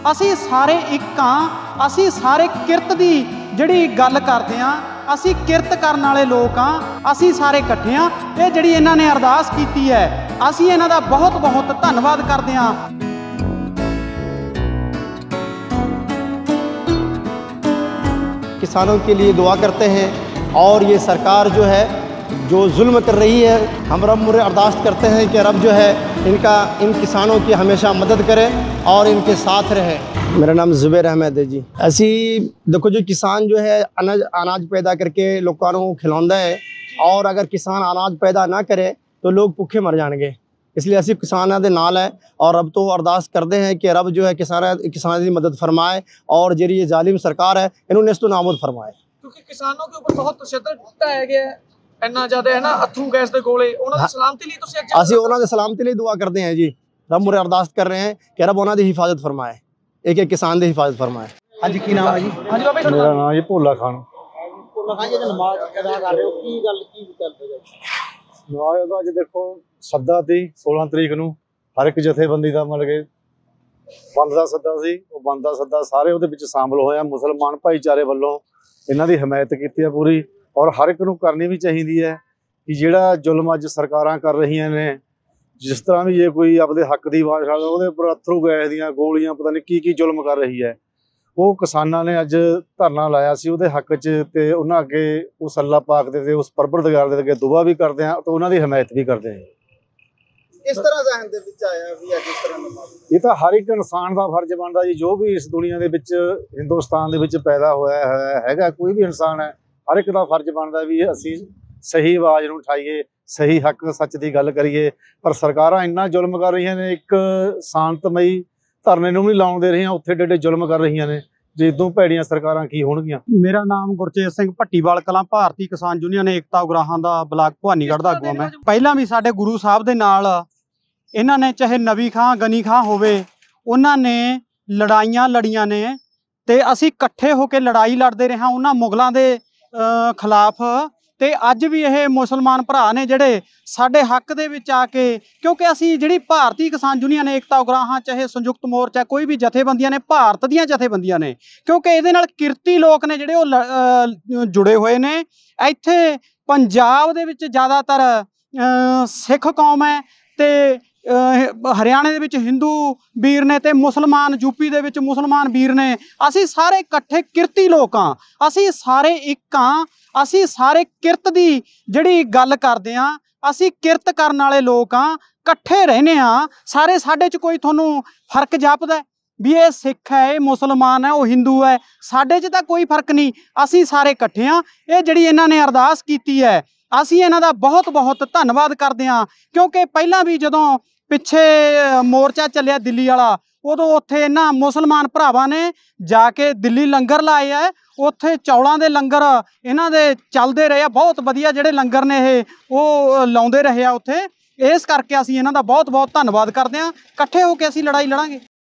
ਅਸੀਂ ਸਾਰੇ ਇੱਕ ਹਾਂ। ਅਸੀਂ ਸਾਰੇ ਕਿਰਤ ਦੀ ਜਿਹੜੀ ਗੱਲ ਕਰਦੇ ਹਾਂ, ਅਸੀਂ ਕਿਰਤ ਕਰਨ ਵਾਲੇ ਲੋਕ ਹਾਂ। ਅਸੀਂ ਸਾਰੇ ਇਕੱਠੇ ਹਾਂ। ਇਹ ਜਿਹੜੀ ਇਹਨਾਂ ਨੇ ਅਰਦਾਸ ਕੀਤੀ ਹੈ, ਅਸੀਂ ਇਹਨਾਂ ਦਾ ਬਹੁਤ ਬਹੁਤ ਧੰਨਵਾਦ ਕਰਦੇ ਹਾਂ। किसानों के लिए दुआ करते हैं और ये सरकार जो है जो जुल्म कर रही है, हम रब मुरे अरदास करते हैं कि रब जो है इन किसानों की हमेशा मदद करे और इनके साथ रहे। मेरा नाम जुबैर अहमद है जी। ऐसी देखो, जो किसान जो है अनाज पैदा करके लोगों को खिलाता है, और अगर किसान अनाज पैदा ना करे तो लोग भुखे मर जाएंगे। इसलिए असी किसानों के नाल है और रब तो अरदास करते हैं कि रब जो है किसानों की मदद फरमाए और जी ये जालिम सरकार है इन्होंने इस तो नाबूद फरमाए। क्योंकि किसानों के ऊपर बहुत तशद्दुद ढाया गया है, इन्ना ज़्यादा है ना, अथरू गैस के गोले। उन्होंने सलामती लिए तुसीं असी उन्होंने सलामती लिए दुआ करते हैं जी। रब मुरे अरदास कर रहे हैं कि रब उन्होंने हिफाजत फरमाए, एक एक किसान की हिफाजत फरमाए। हाँ जी, की नाम है जी? हाँ जी बाबा जी, मेरा नाम जी भोला खान। नमाज अदा कर रहे हो, की गल की नमाज अज देखो सद्दा सी 16 तरीक नूं हर एक जथेबंदी का मतलब कि बंद का सद्दा सी। वो बंद का सद्दा सारे उहदे विच शामिल होए। मुसलमान भाईचारे वालों इन्हां दी हमायत कीती है पूरी, और हर एक नूं करनी भी चाहिदी है कि जिहड़ा जुल्म अज सरकारां कर रहीआं ने, जिस तरह भी जे कोई अपने हक की आवाज़ उठावे उहदे उपर अथरू गैस दीआं गोलियां पता नहीं की जुल्म कर रही है। वो किसानां ने अज धरना लाया सी उहदे हक च, ते उन्हां अगे उस अल्लाह पाक दे उस परवरदिगार दे अगे दुआ भी करते हैं तो उन्हां दी हमायत भी करते हैं। किस तरह जहन दे विच आया भी है, किस तरह नमाज ये तो हर एक इंसान का फर्ज बनता जी, जो भी इस दुनिया के विच हिंदुस्तान दे विच पैदा होया है कोई भी इंसान है, हर एक का फर्ज बनता भी असी सही आवाज़ नूं उठाइए, सही हक सच की गल करिए। पर सरकारां इन्ना जुल्म कर रही ने, एक शांतमई धरने नूं नहीं लाउण दे रही, उत्थे डेडे जुल्म कर रही ने। जे इदों भैड़ियां सरकारां की होणगियां। मेरा नाम गुरचेत सिंह भट्टीवाल कलां, भारती किसान यूनियन एकता उगराहां दा ब्लाक भवानीगढ़ दा अगुआ मैं। पहलां भी साडे गुरु साहब दे नाल इन्हां ने, चाहे नबी खां गनी खां होवे, उन्हां ने लड़ाइयां लड़ियां ने, ते असीं इकट्ठे होके लड़ाई लड़दे रहे हां उन्हां मुगलां दे खिलाफ। ते अज भी ये मुसलमान भरा ने जिहड़े साडे हक दे विच आके, क्योंकि असीं जिहड़ी भारती किसान यूनियन एकता उगराहां, चाहे संयुक्त मोर्चा, कोई भी जथेबंदियां ने, भारत दीयां जथेबंदियां ने, क्योंकि इहदे नाल किरती लोक ने जिहड़े ओह जुड़े होए ने। इत्थे पंजाब दे विच ज़्यादातर सिख कौम है, ते हरियाणे दे विच हिंदू वीर ने, ते मुसलमान यूपी दे विच मुसलमान वीर ने। असीं सारे इकट्ठे किरती लोक हां, असीं सारे एक हां। असीं सारे किरत दी जिहड़ी गल करदे हां, असीं किरत करन वाले लोक हां, इकट्ठे रहने हां सारे। साडे च कोई तुहानूं फर्क जापदा भी ये सिख है, ये मुसलमान है, वो हिंदू है? साडे च तां कोई फर्क नहीं, असीं सारे इकट्ठे हां। ये जिहड़ी इन्हां ने अरदास कीती है, असीं इन्हां दा बहुत बहुत धन्नवाद करदे हां। क्योंकि पहलां भी जदों पिछे मोर्चा चलिया दिल्ली वाला, उदों उत्थे इन्हां मुसलमान भरावां ने जाके दिल्ली लंगर लाए है। उत्थे चौलां दे लंगर इन्हां दे चलदे रहे, बहुत वधिया जिहड़े लंगर ने ये लाउंदे रहे उत्थे। इस करके असीं इन्हां दा बहुत बहुत धन्नवाद करदे हां। इकट्ठे होके असीं लड़ाई लड़ांगे।